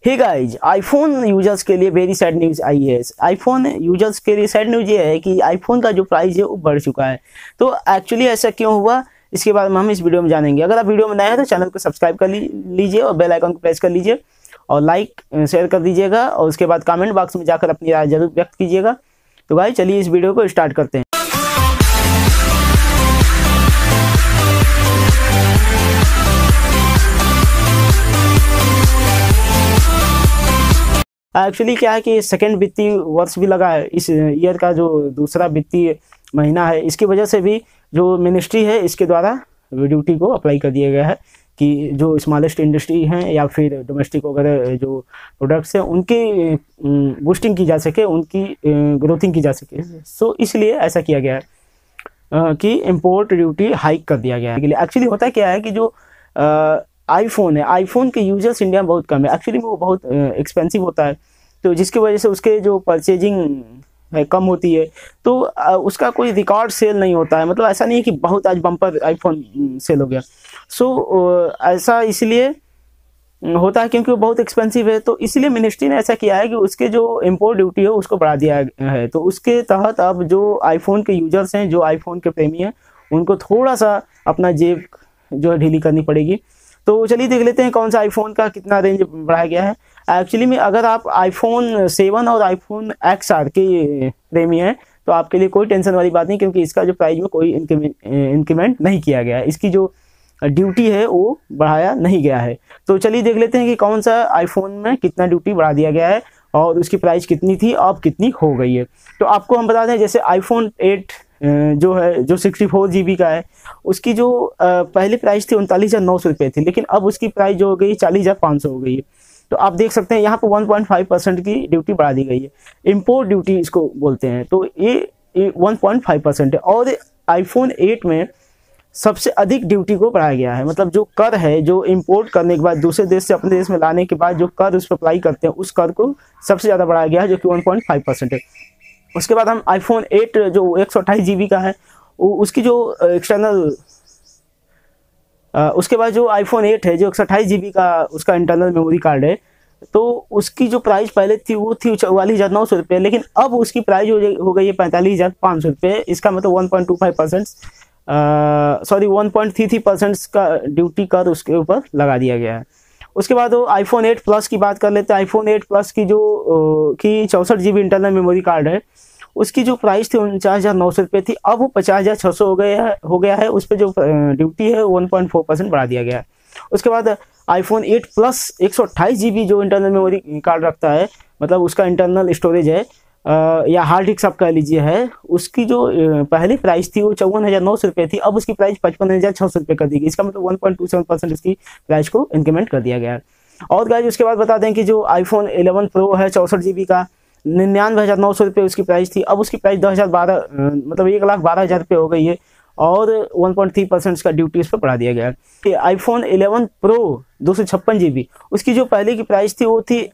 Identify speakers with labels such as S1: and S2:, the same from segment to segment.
S1: Hey guys, iPhone users के लिए very sad news आई है। आईफोन यूजर्स के लिए सैड न्यूज़ ये है कि आईफोन का जो प्राइस है वो बढ़ चुका है। तो एक्चुअली ऐसा क्यों हुआ, इसके बारे में हम इस वीडियो में जानेंगे। अगर आप वीडियो में नए हैं तो चैनल को सब्सक्राइब कर लीजिए और बेल आइकन को प्रेस कर लीजिए और लाइक शेयर कर दीजिएगा और उसके बाद कमेंट बॉक्स में जाकर अपनी राय जरूर व्यक्त कीजिएगा। तो गाइज चलिए इस वीडियो को स्टार्ट करते हैं। एक्चुअली क्या है कि सेकेंड वित्तीय वर्ष भी लगा है, इस ईयर का जो दूसरा वित्तीय महीना है, इसकी वजह से भी जो मिनिस्ट्री है इसके द्वारा ड्यूटी को अप्लाई कर दिया गया है कि जो स्मॉलेस्ट इंडस्ट्री हैं या फिर डोमेस्टिक वगैरह जो प्रोडक्ट्स हैं उनकी बूस्टिंग की जा सके, उनकी ग्रोथिंग की जा सके। सो इसलिए ऐसा किया गया है कि इम्पोर्ट ड्यूटी हाइक कर दिया गया है। एक्चुअली होता क्या है कि जो आईफोन है, आईफोन के यूजर्स इंडिया में बहुत कम है। एक्चुअली वो बहुत एक्सपेंसिव होता है, तो जिसकी वजह से उसके जो परचेजिंग है कम होती है, तो उसका कोई रिकॉर्ड सेल नहीं होता है। मतलब ऐसा नहीं है कि बहुत आज बम्पर आईफोन सेल हो गया। सो ऐसा इसलिए होता है क्योंकि वो बहुत एक्सपेंसिव है। तो इसलिए मिनिस्ट्री ने ऐसा किया है कि उसके जो इम्पोर्ट ड्यूटी है उसको बढ़ा दिया है। तो उसके तहत अब जो आईफोन के यूजर्स हैं, जो आईफोन के प्रेमी हैं, उनको थोड़ा सा अपना जेब जो है ढीली करनी पड़ेगी। तो चलिए देख लेते हैं कौन सा आईफोन का कितना रेंज बढ़ाया गया है। एक्चुअली में अगर आप आईफोन 7 और आईफोन XR के प्रेमी हैं तो आपके लिए कोई टेंशन वाली बात नहीं, क्योंकि इसका जो प्राइस में कोई इंक्रीमेंट नहीं किया गया है। इसकी जो ड्यूटी है वो बढ़ाया नहीं गया है। तो चलिए देख लेते हैं कि कौन सा आईफोन में कितना ड्यूटी बढ़ा दिया गया है और उसकी प्राइस कितनी थी अब कितनी हो गई है। तो आपको हम बता दें, जैसे आईफोन 8 जो है, जो 64 GB का है, उसकी जो पहली प्राइस थी 39,900 रुपये थी, लेकिन अब उसकी प्राइस जो हो गई 40,500 हो गई है। तो आप देख सकते हैं यहाँ पर 1.5% की ड्यूटी बढ़ा दी गई है। इम्पोर्ट ड्यूटी इसको बोलते हैं। तो ये 1.5% है। और आईफोन 8 में सबसे अधिक ड्यूटी को बढ़ाया गया है। मतलब जो कर है, जो इंपोर्ट करने के बाद दूसरे देश से अपने देश में लाने के बाद जो कर उस पर अप्लाई करते हैं, उस कर को सबसे ज़्यादा बढ़ाया गया है, जो कि 1.5% है। उसके बाद हम आईफोन 8 जो 128 GB का है, उसकी जो एक्सटर्नल उसके बाद जो आईफोन 8 है जो 128 GB का उसका इंटरनल मेमोरी कार्ड है, तो उसकी जो प्राइस पहले थी वो थी 44,900 रुपये, लेकिन अब उसकी प्राइस हो गई है 45,500 रुपये। इसका मतलब 1.25% 1.33% का ड्यूटी कर उसके ऊपर लगा दिया गया है। उसके बाद वो आईफोन 8 प्लस की बात कर लेते हैं। आईफोन 8 प्लस की जो 64 GB इंटरनल मेमोरी कार्ड है, उसकी जो प्राइस थी 49,900 रुपये थी, अब वो 50,600 हो गया है। उस पर जो ड्यूटी है 1.4% बढ़ा दिया गया है। उसके बाद आईफोन 8 प्लस 128 GB जो इंटरनल मेमोरी कार्ड रखता है, मतलब उसका इंटरनल स्टोरेज है या हार्ड डिस्क आप कह लीजिए है, उसकी जो पहली प्राइस थी वो 54,900 रुपये थी, अब उसकी प्राइस 55,600 रुपये कर दी गई। इसका मतलब 1.27% इसकी प्राइस को इंक्रीमेंट कर दिया गया है। और गाइस उसके बाद बता दें कि जो आईफोन 11 प्रो है 64 GB का, 99,900 रुपये उसकी प्राइस थी, अब उसकी प्राइस 10,012 मतलब 1,12,000 रुपये हो गई है और 1.3% का ड्यूटी उस पर बढ़ा दिया गया है। आईफोन 11 प्रो 256 GB, उसकी जो पहले की प्राइस थी वो थी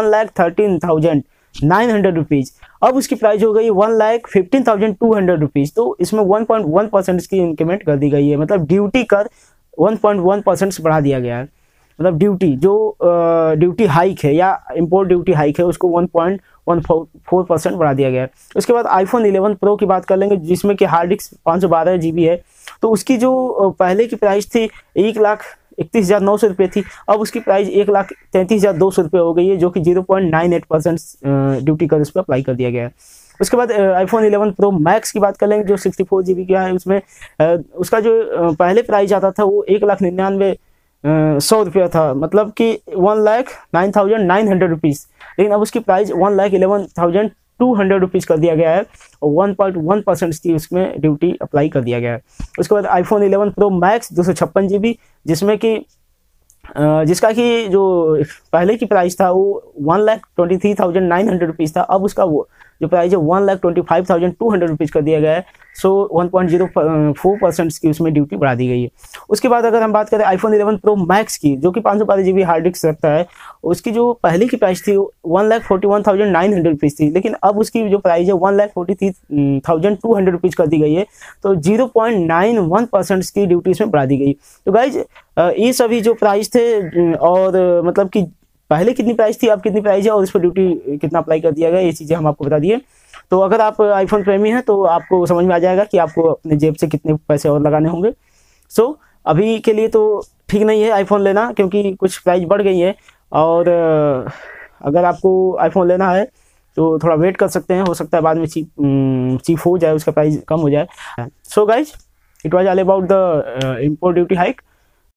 S1: 1,13,900 रुपीज़, अब उसकी प्राइस हो गई 1,15,200 रुपीज़। तो इसमें 1.1% की इंक्रीमेंट कर दी गई है। मतलब ड्यूटी कर 1.1% बढ़ा दिया गया है। मतलब ड्यूटी जो ड्यूटी हाइक है या इम्पोर्ट ड्यूटी हाइक है, उसको 1.14% बढ़ा दिया गया है। उसके बाद आईफोन 11 प्रो की बात कर लेंगे, जिसमें कि हार्ड डिस्क 512 GB है। तो उसकी जो पहले की प्राइस थी 1,31,900 रुपये थी, अब उसकी प्राइस 1,33,200 रुपये हो गई है, जो कि 0.98% ड्यूटी कर उस पर अप्लाई कर दिया गया है। उसके बाद आईफोन 11 प्रो मैक्स की बात कर लेंगे, जो 64 GB का है। उसमें उसका जो पहले प्राइस आता था वो 1,99,100 रुपया था, मतलब कि 1,09,900 रुपीज़, लेकिन अब उसकी प्राइस 1,11,200 रुपीज़ कर दिया गया है और 1.1% की उसमें ड्यूटी अप्लाई कर दिया गया है। उसके बाद आईफोन 11 प्रो मैक्स 256 GB, जिसमें कि जिसका कि जो पहले की प्राइस था वो 1,23,900 रुपीज़ था, अब उसका वो जो प्राइस है 1,25,200 रुपीज़ कर दिया गया है। सो 1.04% की उसमें ड्यूटी बढ़ा दी गई है। उसके बाद अगर हम बात करें आईफोन 11 प्रो मैक्स की, जो कि 512 GB हार्ड डिस्क रखता है, उसकी जो पहले की प्राइस थी 1,41,900 रुपीज़ थी, लेकिन अब उसकी जो प्राइस है 1,43,200 रुपीज़ कर दी गई है। तो 0.91% की ड्यूटी इसमें बढ़ा दी गई। तो गाइज ये सभी जो प्राइस थे और मतलब कि पहले कितनी प्राइस थी, अब कितनी प्राइस है और इस पर ड्यूटी कितना अप्लाई कर दिया गया, ये चीज़ें हम आपको बता दिए। तो अगर आप आईफोन प्रेमी हैं तो आपको समझ में आ जाएगा कि आपको अपने जेब से कितने पैसे और लगाने होंगे। सो अभी के लिए तो ठीक नहीं है आईफोन लेना, क्योंकि कुछ प्राइस बढ़ गई है। और अगर आपको आईफोन लेना है तो थोड़ा वेट कर सकते हैं, हो सकता है बाद में चीप हो जाए, उसका प्राइस कम हो जाए। So guys, it was all about the import duty hike.